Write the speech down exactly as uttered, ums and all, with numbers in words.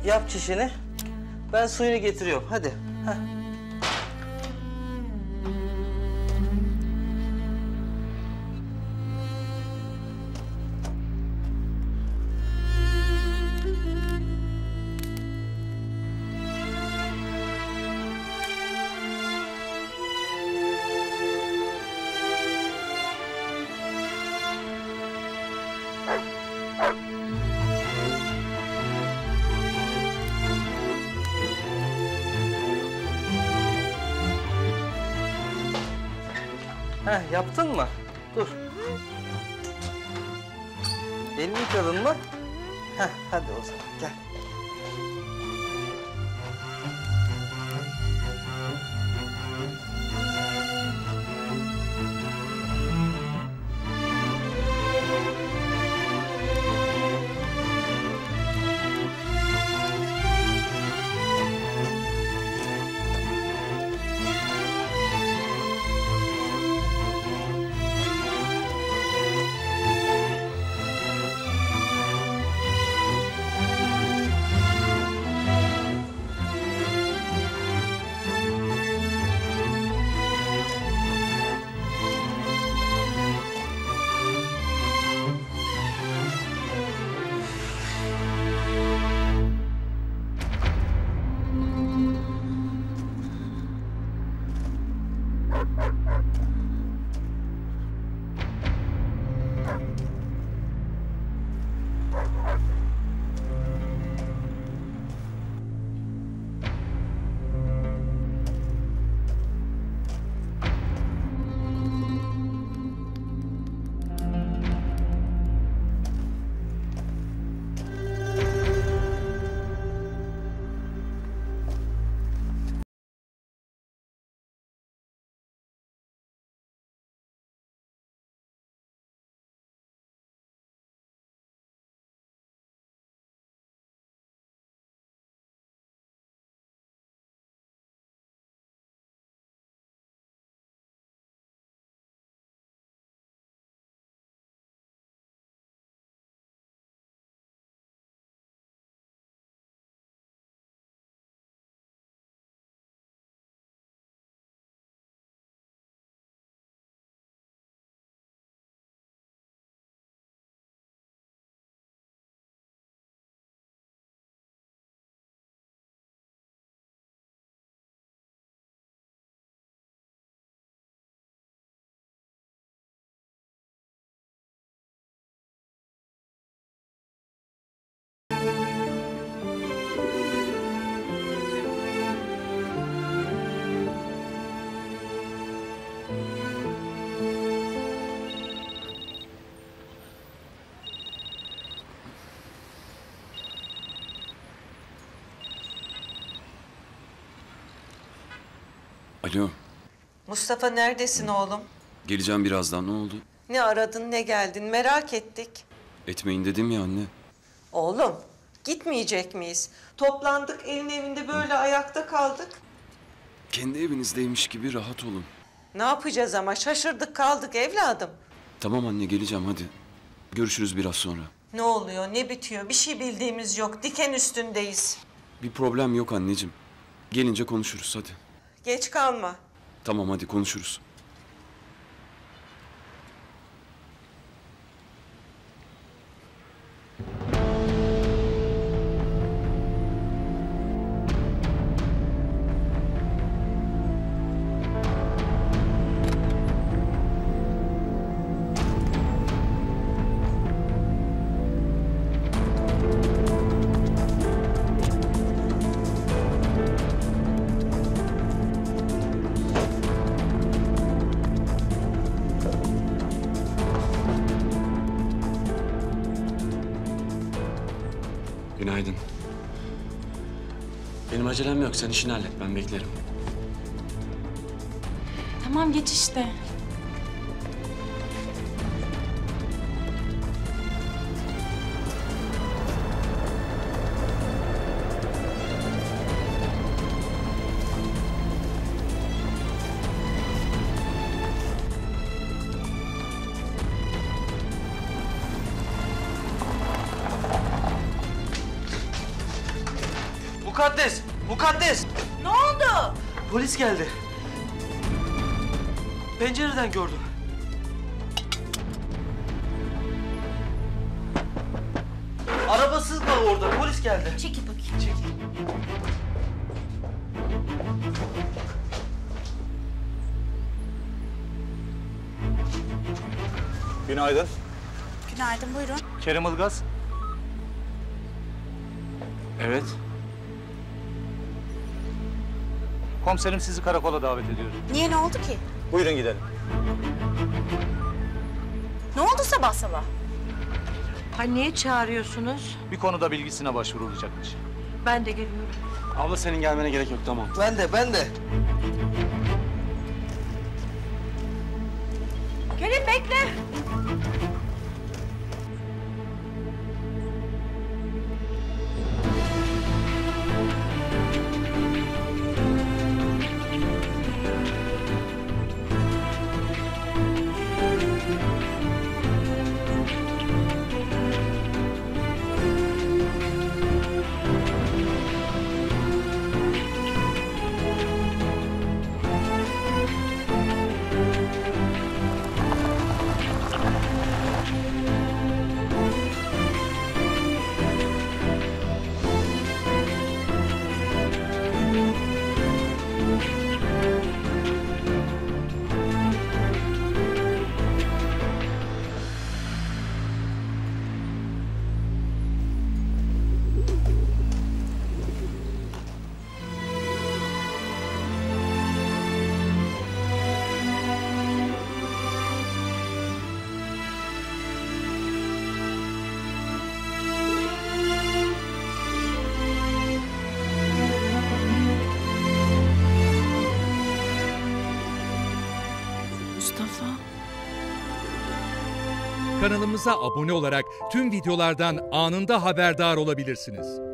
yap çişini. Ben suyunu getiriyorum. Hadi. Heh. Heh, yaptın mı? Dur. Elini yıkadın mı? Heh, hadi o zaman gel. Alo. Mustafa neredesin oğlum? Geleceğim birazdan. Ne oldu? Ne aradın ne geldin merak ettik. Etmeyin dedim ya anne. Oğlum gitmeyecek miyiz? Toplandık elin evinde böyle Hı. ayakta kaldık. Kendi evinizdeymiş gibi rahat olun. Ne yapacağız ama şaşırdık kaldık evladım. Tamam anne geleceğim hadi. Görüşürüz biraz sonra. Ne oluyor ne bitiyor bir şey bildiğimiz yok diken üstündeyiz. Bir problem yok anneciğim. Gelince konuşuruz hadi. Geç kalma. Tamam hadi konuşuruz. Günaydın. Benim acelem yok. Sen işini hallet. Ben beklerim. Tamam geç işte. Mukaddes! Mukaddes! Ne oldu? Polis geldi. Pencereden gördüm. Arabası da orada. Polis geldi. Çekil bakayım. Çekil. Günaydın. Günaydın, buyurun. Kerim Ilgaz. Evet. Komiserim sizi karakola davet ediyor. Niye, ne oldu ki? Buyurun gidelim. Ne oldu sabah sabah? Ha niye çağırıyorsunuz? Bir konuda bilgisine başvurulacakmış. Ben de geliyorum. Abla senin gelmene gerek yok, tamam. Ben de, ben de. Kerim bekle. Mustafa. Kanalımıza abone olarak tüm videolardan anında haberdar olabilirsiniz.